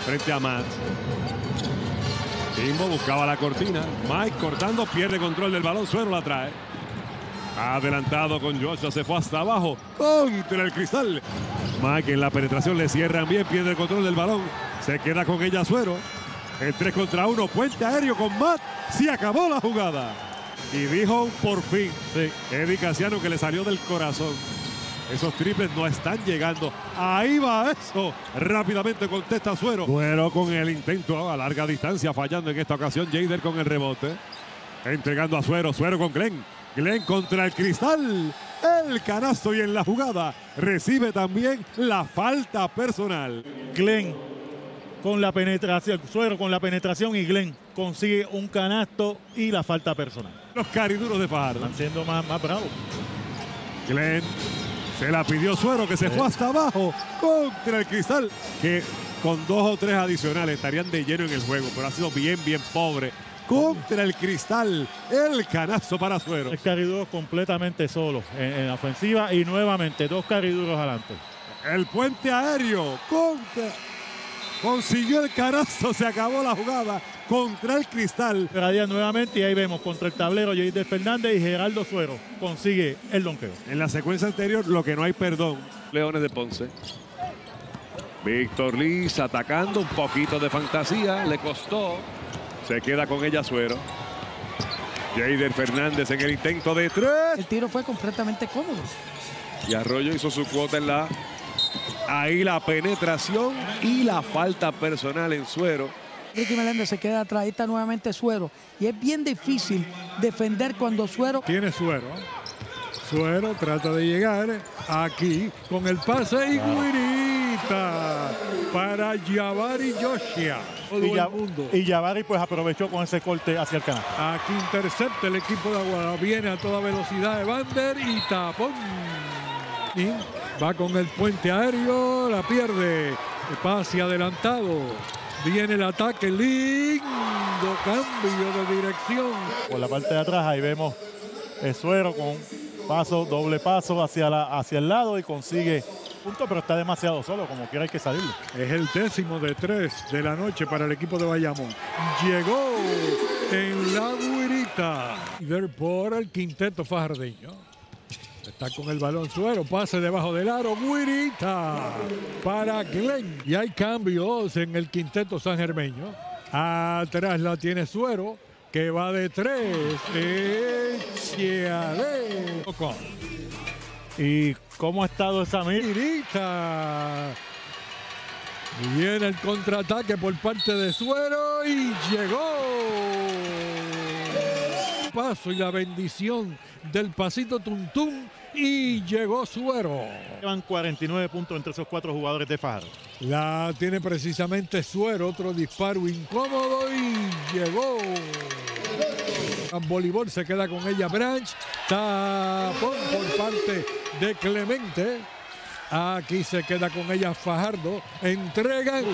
frente a Matt. Timbo buscaba la cortina. Mike cortando, pierde control del balón. Suero la trae. Adelantado con Joshua, se fue hasta abajo contra el cristal. Mike en la penetración le cierran bien, pierde el control del balón. Se queda con ella Suero. El 3 contra 1, puente aéreo con Matt. Se acabó la jugada. Y dijo por fin, Eddie Casiano, que le salió del corazón. Esos triples no están llegando. Ahí va eso. Rápidamente contesta Suero. Suero con el intento a larga distancia, fallando en esta ocasión. Jader con el rebote. Entregando a Suero. Suero con Glenn. Glenn contra el cristal. El canasto, y en la jugada recibe también la falta personal. Glenn con la penetración, Suero con la penetración, y Glenn consigue un canasto y la falta personal. Los cariduros de Fajardo. Están siendo más bravos. Glenn se la pidió Suero, que se fue hasta abajo contra el cristal, que con 2 o 3 adicionales estarían de lleno en el juego, pero ha sido bien pobre. Contra el cristal, el canasto para Suero. El cariduro completamente solo en la ofensiva, y nuevamente 2 cariduros adelante. El puente aéreo consiguió el canasto, se acabó la jugada contra el cristal. Radía nuevamente, y ahí vemos contra el tablero Jader Fernández, y Geraldo Suero consigue el donqueo. En la secuencia anterior, lo que no hay perdón. Leones de Ponce. Víctor Liz atacando, un poquito de fantasía, le costó. Se queda con ella Suero. Jader Fernández en el intento de 3. El tiro fue completamente cómodo. Y Arroyo hizo su cuota en la... Ahí la penetración y la falta personal en Suero. Ricky Meléndez se queda atrás. Ahí está nuevamente Suero. Y es bien difícil defender cuando Suero... Tiene Suero. Suero trata de llegar aquí con el pase, y guirita para Jabari Joshua. Y Jabari pues aprovechó con ese corte hacia el canal. Aquí intercepta el equipo de Aguada. Viene a toda velocidad Evander y tapón. Y va con el puente aéreo, la pierde. El pase adelantado. Viene el ataque, lindo cambio de dirección. Por la parte de atrás ahí vemos Suero con doble paso hacia el lado, y consigue punto, pero está demasiado solo, como quiera hay que salirle. Es el 10º de 3 de la noche para el equipo de Bayamón. Llegó en la guirita por el quinteto fajardeño. Está con el balón Suero, pase debajo del aro, guirita para Glenn. Y hay cambios en el quinteto sanjermeño. Atrás la tiene Suero, que va de 3. Échale. ¿Y cómo ha estado esa Guirita. Viene el contraataque por parte de Suero y llegó. Paso y la bendición del pasito tuntún, y llegó Suero. Llevan 49 puntos entre esos 4 jugadores de Fajardo. La tiene precisamente Suero, otro disparo incómodo, y llegó. En voleibol se queda con ella Branch. Tapón por parte de Clemente. Aquí se queda con ella Fajardo. Entregan.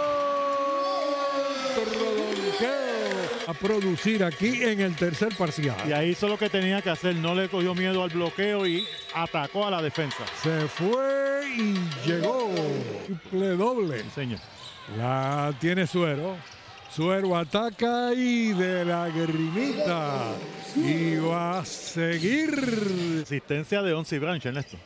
A producir aquí en el tercer parcial. Y ahí hizo lo que tenía que hacer, no le cogió miedo al bloqueo y atacó a la defensa. Se fue y llegó. Triple doble. Señor. La tiene Suero. Suero ataca y de la grimita. Y va a seguir. Asistencia de Onsi Branch, Ernesto.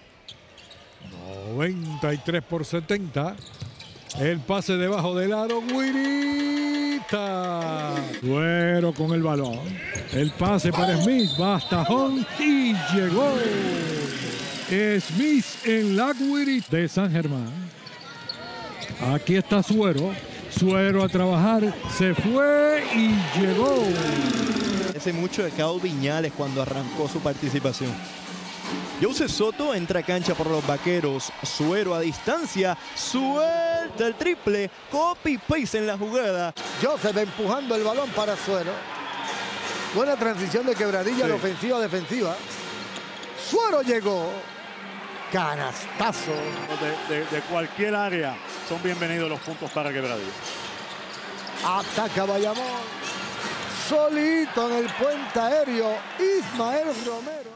93-70. El pase debajo del aro. Guirita. Suero con el balón. El pase para Smith. Va hasta Hunt y llegó. Smith en la guirita de San Germán. Aquí está Suero. Suero a trabajar. Se fue y llegó. Hace mucho de Cao Viñales cuando arrancó su participación. Joseph Soto entra a cancha por los Vaqueros. Suero a distancia. Suelta el triple. Copy-paste en la jugada. Joseph empujando el balón para Suero. Buena transición de Quebradilla de ofensiva a defensiva. Suero llegó. Canastazo. De cualquier área son bienvenidos los puntos para Quebradilla. Ataca Bayamón. Solito en el puente aéreo. Ismael Romero.